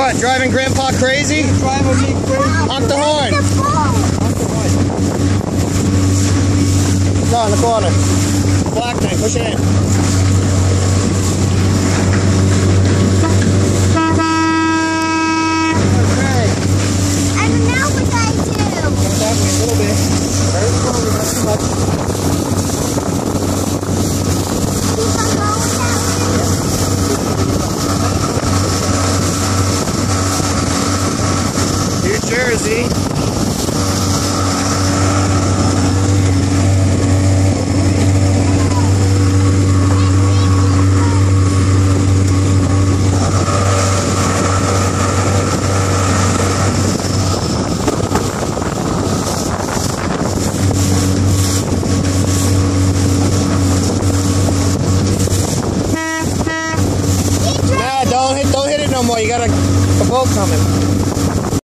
What, driving Grandpa crazy? You're driving me crazy. Honk the horn. No, in the corner. Black thing, push it in. Okay. And now what I do? That way a little bit. Very slowly, not too much. Keep on going down. New Jersey. Nah, don't hit it no more. You got a boat coming.